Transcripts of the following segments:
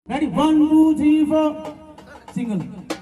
Ready? 1, 2, 3, 4. Single.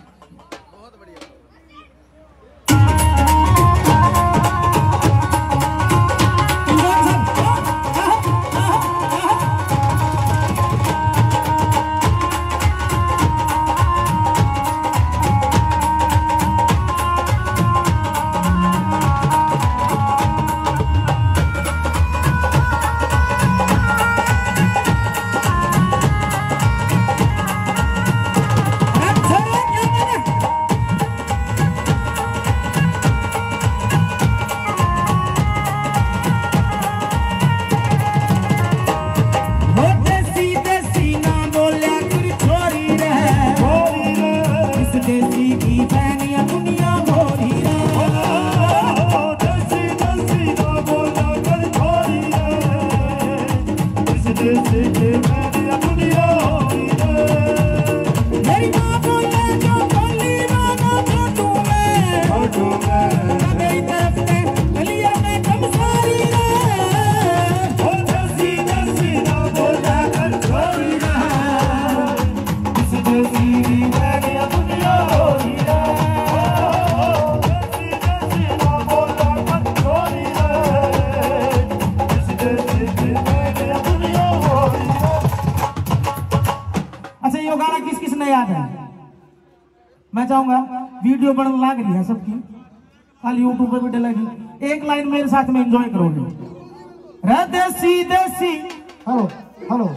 मैं चाहूंगा video बनने लग रही है सबकी, खाली यूट्यूब पे भी डलेगी। एक लाइन मेरे साथ में एंजॉय करोगे। देसी देसी हेलो हेलो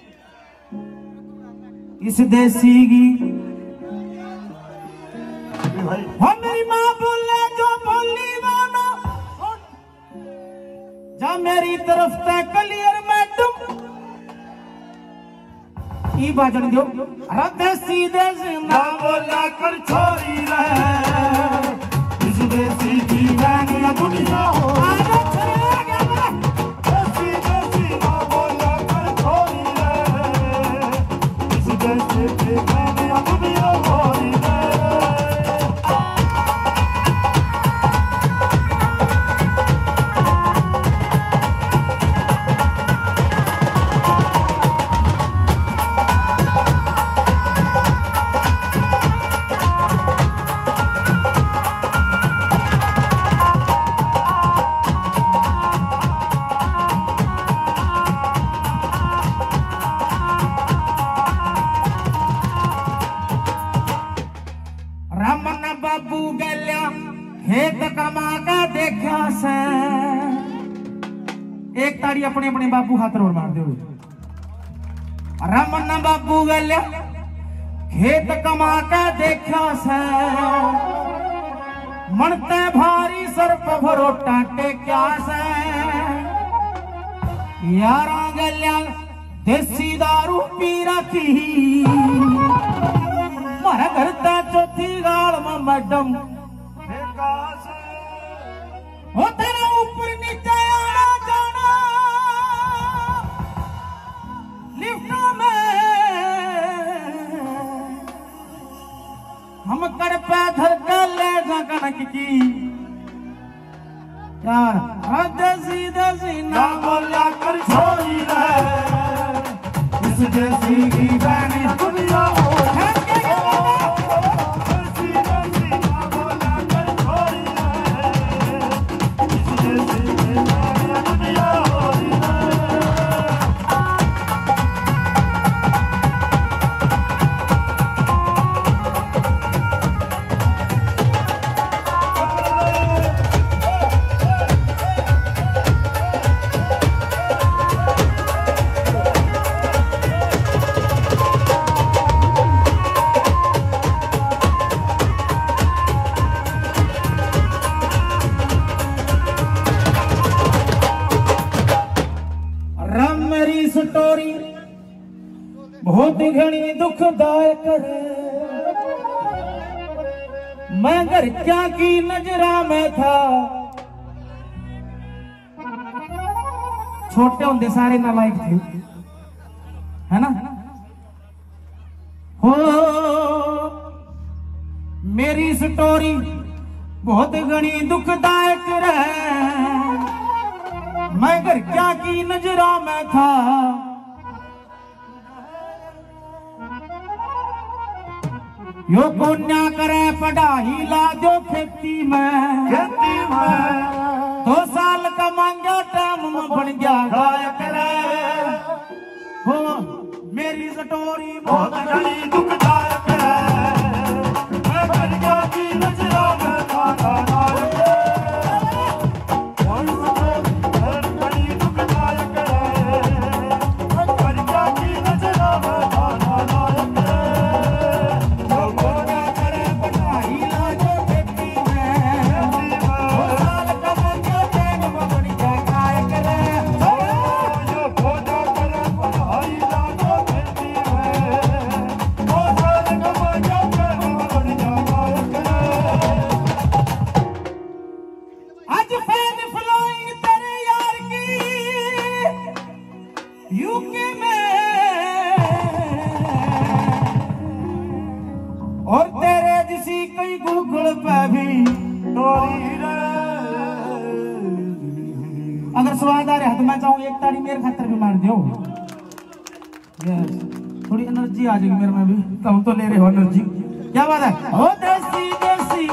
इस देसी की हम मेरी माँ बोले जो बोली मानो जा मेरी तरफ से क्लियर मैडम ई बाजन दो। देसी देसी ना बोला कर छोरी रे इस देसी की गानिया दुनिया हो। देसी देसी ना बोला कर छोरी रे इस देसी की गानिया दुनिया हो। बाबू गल्या खेत कमा का देखा से एक ताड़ी अपने अपने बाबू हाथ रोड मार दो। रमन बाबू गल्या खेत कमा का देखा से मनते भारी सर पे भरोटा टेक्या से यारा गल्या देसी दारू पी रखी मारा घर ता चौथी गाल में मैडम हो तेरा ऊपर नीचे आना जाना लिफ्ट में हम कर पे धर ले जा कनक की यार देसी देसी ना बोला कर छोरी रे इस देसी की गानी दुनिया हो। स्टोरी बहुत घनी दुखदायक है मैं घर क्या की नजरा में था छोटे होंगे सारे नालायक थे है ना हो मेरी स्टोरी बहुत घनी दुखदायक है मैं घर क्या की नजरा में था यो कोन्या करे पढ़ाई ला दो खेती में 2 साल का मांगा टाइम में बन गया गायक रे हो मेरी स्टोरी बहुत घनी दुखदायक है मैं बन गया की नजरों में खाना नायक यूके में और तेरे जिसी कई गूगल पे भी अगर स्वाद आ रहा तो मैं चाहूँ एक ताड़ी मेरे खातर भी मार दो थोड़ी एनर्जी आ जाएगी मेरे में भी तुम तो ले रहे हो एनर्जी क्या बात है ओ देसी देसी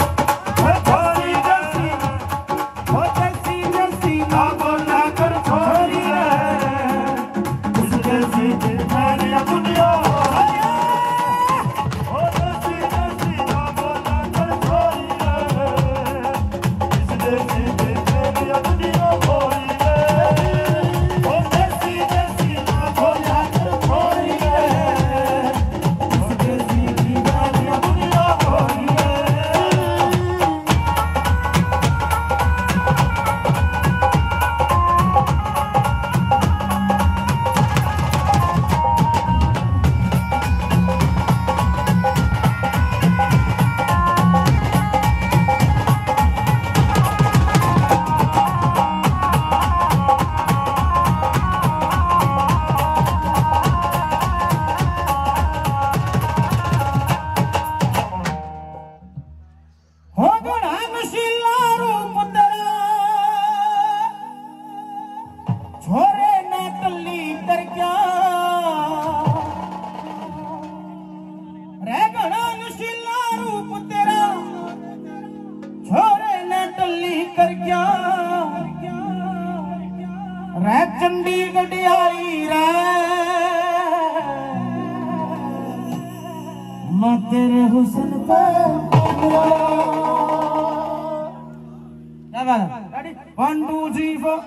चंडीगढ़ आई रे मैं तेरे हुस्न पे क्या बात है 1 2 3 4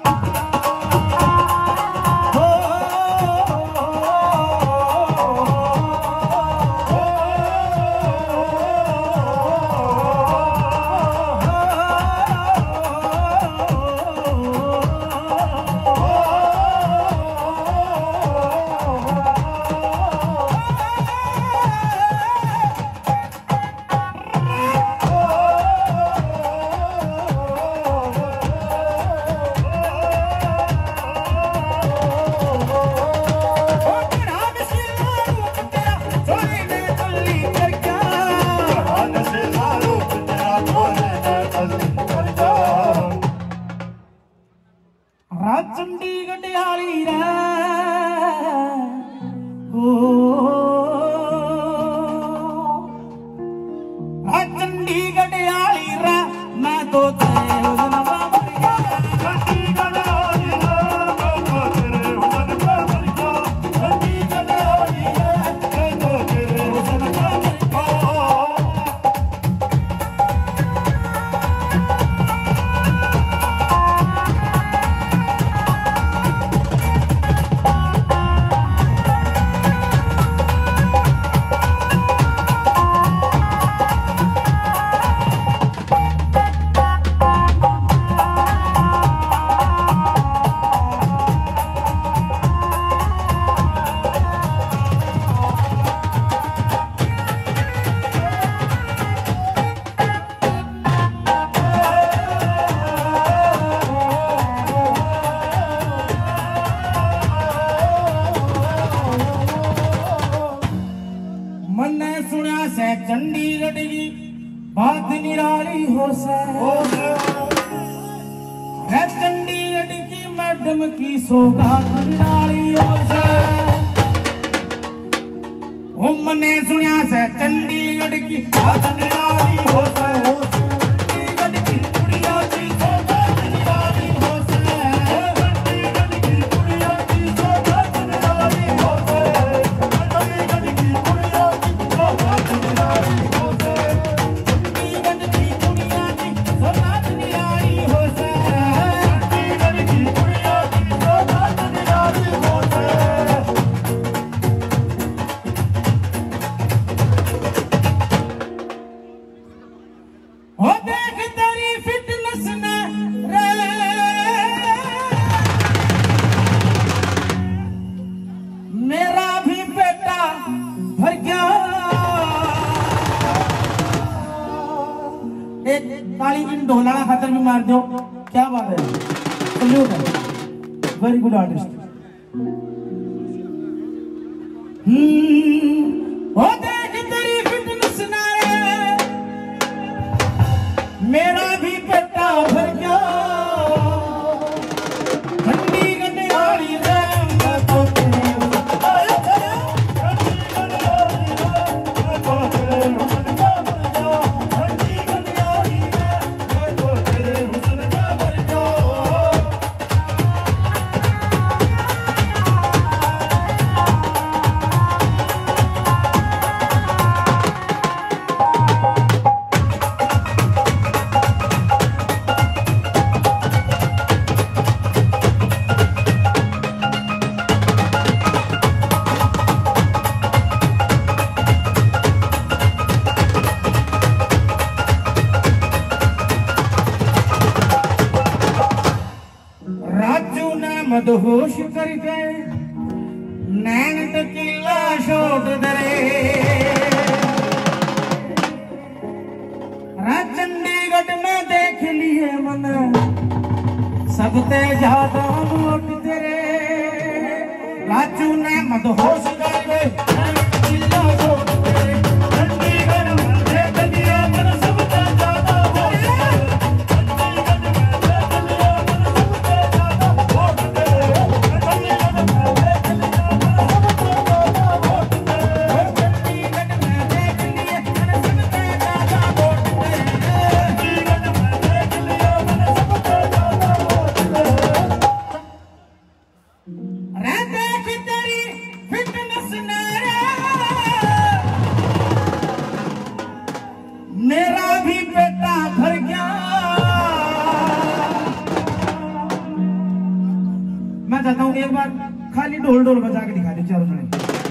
चंडीगढ़ आली रे चंडीगढ़ आली रे मैं तो तेरे हुस्न पे मर गया चंडीगढ़ आली रे मैं तो तेरे हुस्न पे मर गया चंडीगढ़ आली रे मैं तो तेरे हुस्न पे मर चंडीगढ़ की बात निराली हो से चंडीगढ़ की मैडम की सौगात निराली हो से ओ मने सुनिया से चंडीगढ़ की आदन रानी हो से चंडीगढ़ की कुड़िया की शोभा निराली हो से चंडीगढ़ की कुड़िया की शोभा निराली हो से चंडीगढ़ की कुड़िया की शोभा निराली हो से चंडीगढ़ की कुड़िया की शोभा निराली हो से चंडीगढ़ की कुड़िया की शोभा निराली हो से ओ देख तेरी फिटनेस ने रे मेरा भी बेटा भर गया। एक ताली इन ढोलाना खातर भी मार दो, क्या बात है, सल्यूट है, वेरी गुड आर्टिस्ट। ओ देख तेरी फिटनेस ने मेरा भी पेटा भर गया। ठंडी गंडियाली रे मैं तो तेरे ठंडी गंडियाली रे मैं तो तेरे हुस्न का भर गया। ठंडी गंडियाली रे मैं तो तेरे हुस्न का भर गया। राजू ने मदहोश करके नैन टकीला छोड़ दरे। चंडीगढ़ में देख लिए मन सबसे ज्यादा वोट तेरे। राजू ने मदहोश करके नैन टकीला छोड़ दरे। चंडीगढ़ में देख लिए मन सबसे ज्यादा वोट तेरे। मेरा भी बेटा भर गया। मैं चाहता हूं एक बार खाली ढोल ढोल बजा के दिखा दे चारों जने।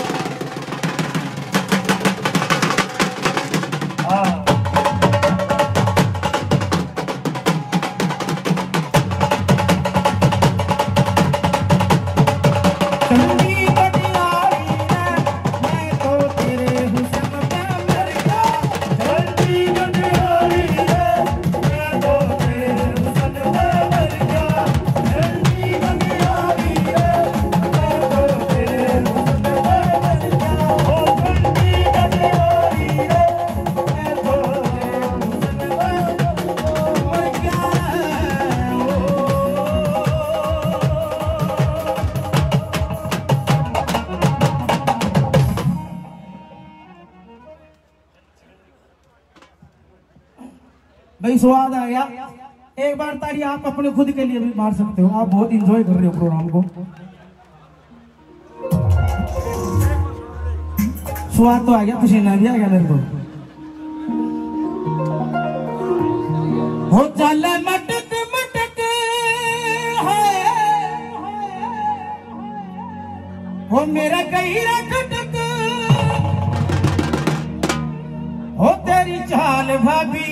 भाई स्वाद आ गया। एक बार ताली आप अपने खुद के लिए भी मार सकते हो, आप बहुत एंजॉय कर रहे हो प्रोग्राम को। स्वाद तो आ गया, पसीना भी आ गया मेरे को। हो चल मटक मटक है हो मेरा कहीरा खटक। हो तेरी चाल भाभी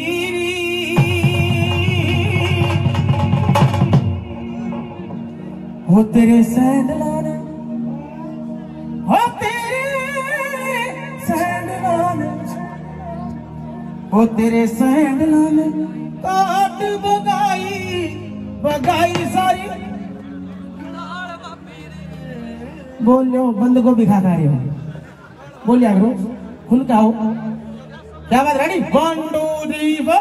हो तेरे सैंडलान हो तेरे सैंडलान हो तेरे सैंडलान काट बगाई बगाई सारी। बोलो बंद को भी खा रहे हो, बोलिया करो खुल का हो। क्या बात, रेडी 1 2 3 4।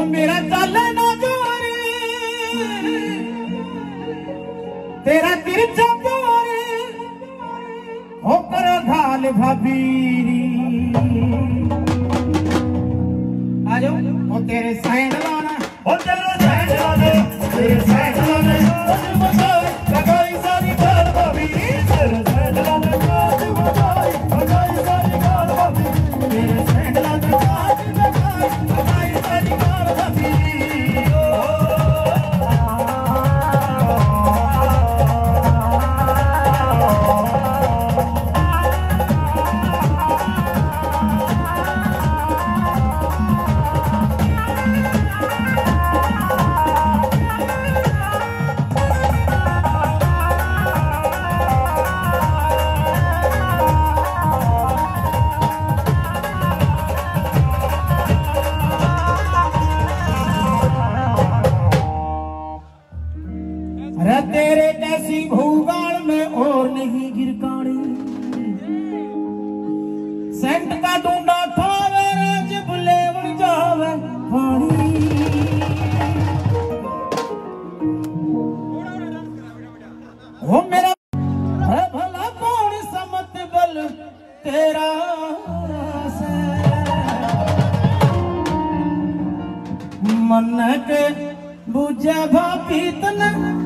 हो मेरा चाले ना जोरी तेरा तिरछा जोरी हो कर घाल भाभीरी आ जाओ हो तेरे सैंड लाना हो तेरे सैंड लाने तेरे सैंड लाने लगाई सारी घाल भाभीरी तेरे सैंड लाने लगाई सारी घाल भाभीरी तेरे सैंड लाने लगाई सारी घाल भाभीरी तेरे जैसी भूगाल में और नहीं गिरकानी सेंट का डूंडा ठावे जब लेवन जावे पानी वो मेरा है भला कौन समत बल तेरा से मन के बुझे भाभी तना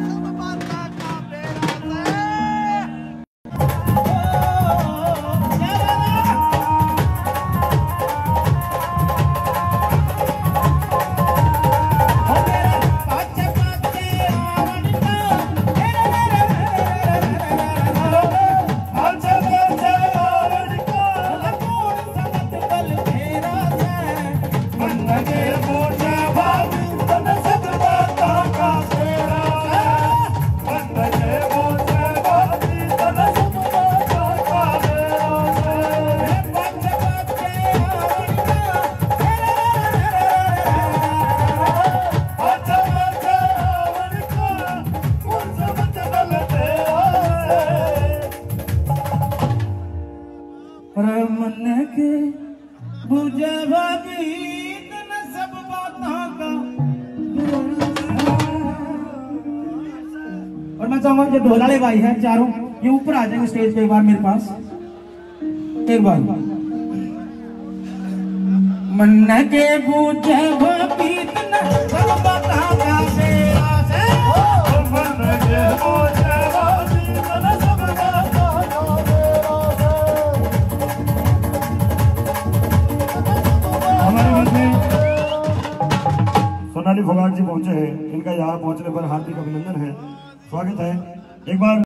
मन के बुझे भाभी सब बातों का। और मैं चाहूंगा जो ढोलाले भाई हैं चारों ये ऊपर आ जाएंगे स्टेज पे एक बार मेरे पास एक बार। मन के बुझे भाभी सब बातों का सेरा से मन के बुझे भाभी सब बातों का सोनाली फोगाट जी पहुंचे हैं। इनका यहाँ पहुंचने पर हार्दिक अभिनंदन है, स्वागत है। एक बार